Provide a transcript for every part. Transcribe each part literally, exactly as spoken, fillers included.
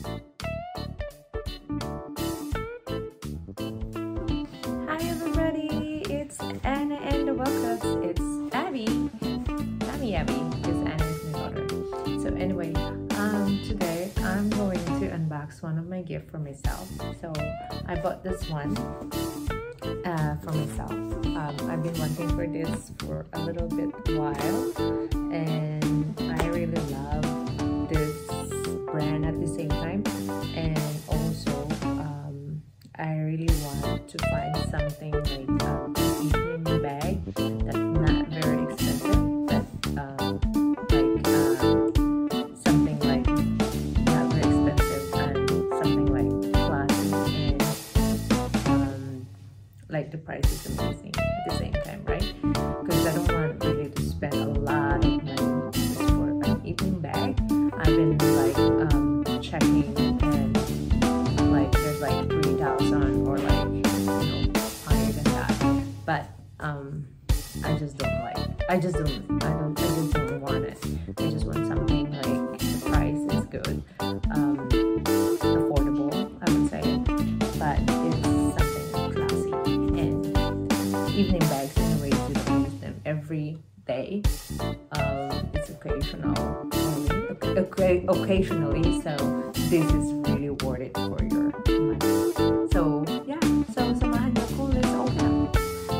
Hi everybody, it's Anna and the Welcomes. It's Abby. Not me Abby, because Anna is my daughter. So anyway, um, today I'm going to unbox one of my gifts for myself. So I bought this one uh, for myself. Um, I've been wanting for this for a little bit while, and I really love this brand at the same time, and also um, I really want to find something like um, an evening bag that's not very expensive, but um, like uh, something like not very expensive and something like classy, and um, like the price is amazing at the same time, right? Because I don't want really to spend a lot of money just for an evening bag. I've been like um, checking, and like there's like three thousand or like, you know, higher than that. But um, I just don't like. I just don't. I don't. I just don't want it. I just want something like the price is good, um, affordable, I would say, but it's something classy. And evening bags, in a way, you don't use them every day. Um, it's occasional only, okay, occasionally. So this is really worth it for your money. So yeah, so samahan niyo ko. Let's open up.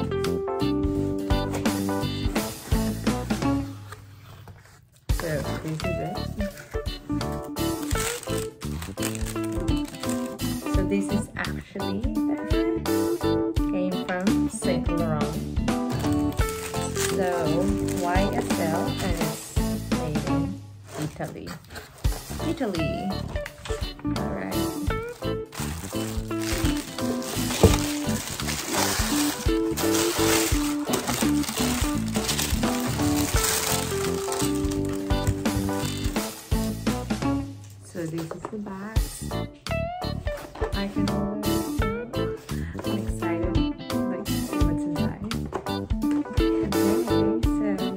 So this is it. So this is actually the came from Saint Laurent. So Y S L, and it's made in Italy. Italy. All right. So this is the box. I can already feel I'm excited, like, to see what's inside. Okay, so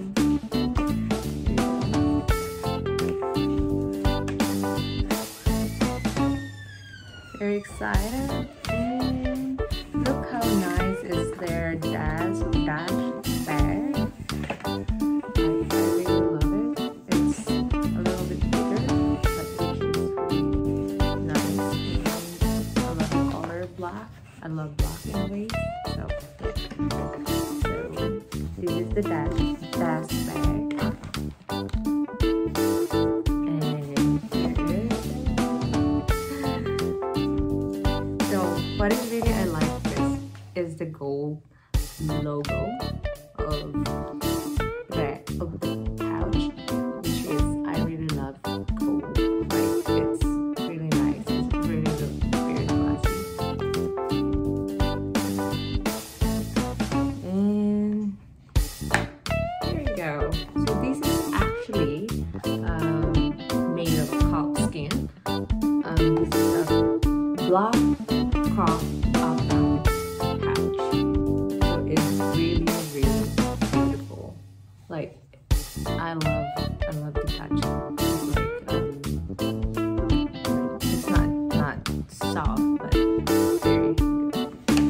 very excited, and look how nice is their dash dash bag. I, I really love it. It's a little bit bigger, but which is really nice. And I love the color black. I love black anyways. So yeah. So this is the dash dash bag. What is really I like this is the gold logo of the of the pouch, which is I really love gold. Like, it's really nice. It's really look very classy. And there you go. So this is actually um, made of cock skin. Um, this is a block crop up down pouch. So it's really, really beautiful. Like, I love, I love the touch. It's like, um, it's not, not soft, but very good.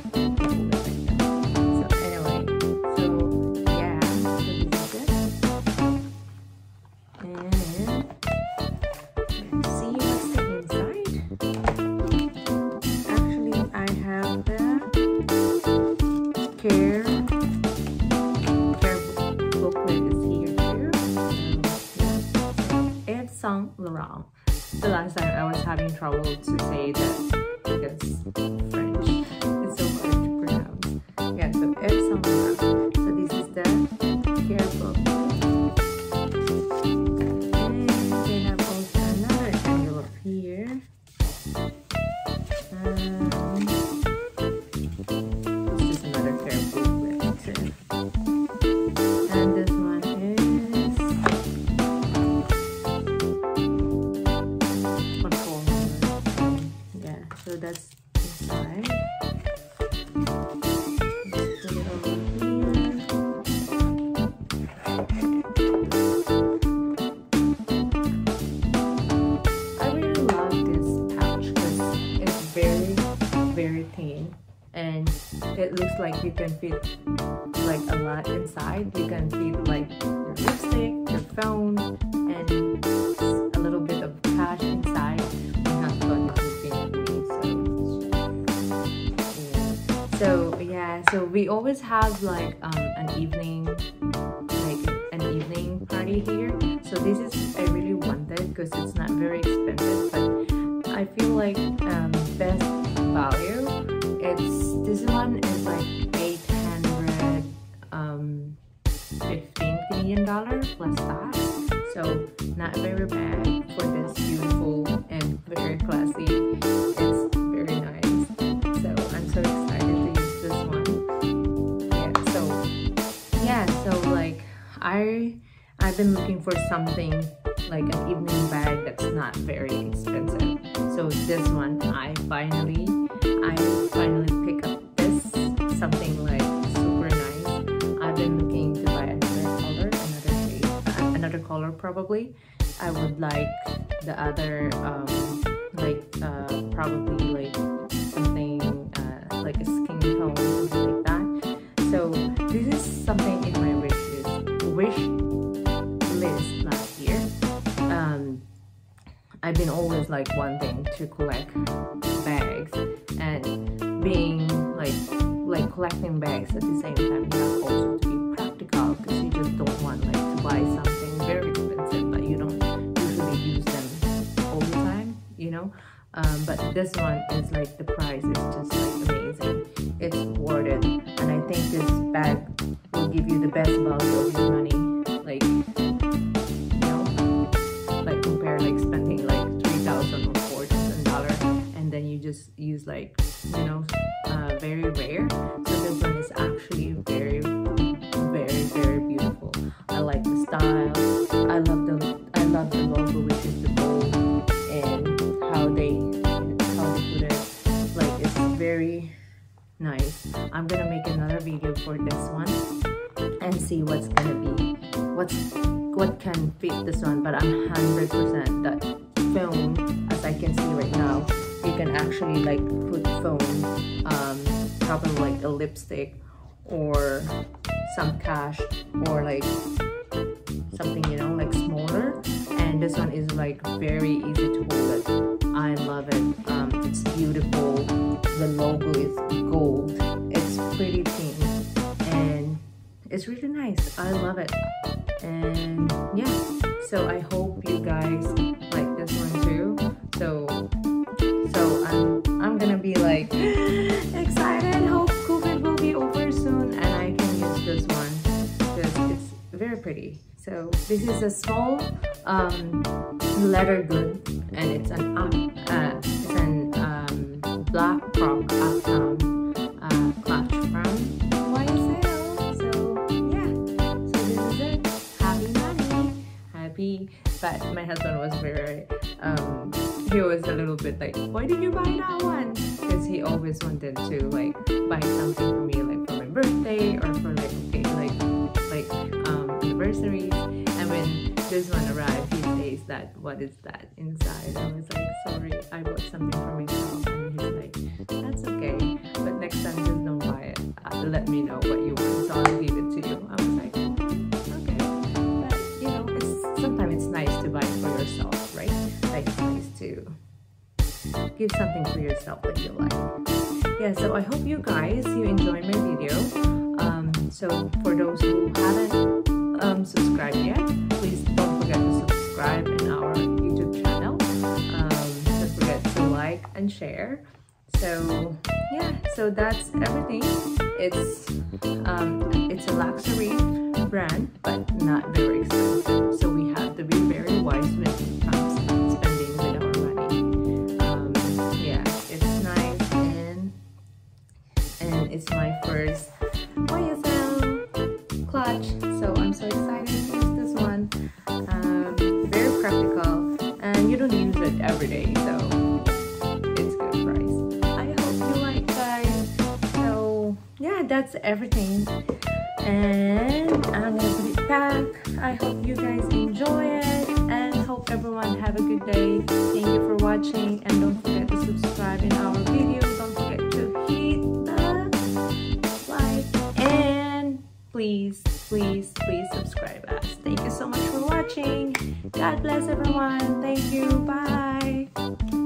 So anyway, so yeah, so this is it. And let's see what's the inside. I have the care care booklet is here too. Um, yeah. It's Saint Laurent. The last time I was having trouble to say that because French it's so hard to pronounce. Yeah, so it's Saint Laurent. So this is the care booklet, and they have also another envelope here. Um, it's just another care booklet. And this one is control number. Yeah, so that's inside. Let's put it over here. I really love this thin, and it looks like you can fit like a lot inside. You can fit like your lipstick, your phone, and a little bit of cash inside. My husband is looking at me, so yeah. So yeah, so we always have like um, an evening, like an evening party here. So this is I really wanted because it's not very expensive, but I feel like um, best value. It's this one is like eight hundred fifteen Canadian dollar plus tax, so not very bad for this beautiful and very classy. It's very nice, so I'm so excited to use this one. Yeah, so yeah, so like I I've been looking for something like an evening bag that's not very expensive. So this one, I finally, I finally pick up this, something like super nice. I've been looking to buy another color, another shade, uh, another color probably. I would like the other, um, like uh, probably like something uh, like a skin tone, something like that. So this is something in my wish list. Wish list last year. Um, I've been always like wanting to collect bags, and being like like collecting bags at the same time, you have also to be practical, because you just don't want like to buy something very expensive but you don't usually use them all the time, you know. Um, but this one is like the price is just like amazing. It's worth it, and I think this bag will give you the best value of your money. Like, you know, like compare like spending like three thousand or four thousand dollars, and then you just use like, you know, uh, very rare. So this one is actually very, very, very beautiful. I like the style. I love the I love the logo, which is the gold, and how they how they put it. Like, it's very nice. I'm gonna make another video for this one and see what's gonna be what's what can fit this one, but I'm one hundred percent that phone, as I can see right now, you can actually like put phone, um, probably like a lipstick or some cash or like something, you know, like smaller. And this one is like very easy to hold it. I love it. Um, it's beautiful. The logo is gold. It's pretty thin and it's really nice. I love it. And yeah, so I hope you guys like this one too. So so I'm I'm gonna be like excited. Hope COVID will be over soon and I can use this one because it's very pretty. So this is a small um, leather good, and it's an up uh, it's an um, black croc uptown uh, clutch from Y S L. So yeah, so this is it. Happy money, happy. But my husband was very um, he was a little bit like, why did you buy that one? Because he always wanted to like buy something for me, like for my birthday or for like okay, like like um, anniversaries. And when this one arrived, he says that, what is that inside? I was like, sorry, I bought something for myself. And he's like, that's okay, but next time just don't buy it. Uh, let me know what you want, so I'll give it to you. I was like, okay. But you know, it's, sometimes it's nice to buy it for yourself, right? Like, it's nice to give something for yourself that you like. Yeah, so I hope you guys, you enjoy my video. Um, so for those who haven't um, subscribed yet, please don't forget to subscribe in our YouTube channel. Um, don't forget to like and share. So yeah, so that's everything. It's um, it's a luxury brand, but not very expensive. So we have to be very wise when it comes to spending with our money. Um, yeah, it's nice, and and it's my first Y S L clutch, so I'm so excited to use this one. Um, very practical, and you don't use it every day, so it's good price. I hope you like, guys. So yeah, that's everything, and I'm gonna put it back. I hope you guys enjoy it, and hope everyone have a good day. Thank you for watching, and don't forget to subscribe in our video. Don't forget to please, please, please subscribe us. Thank you so much for watching. God bless everyone. Thank you. Bye.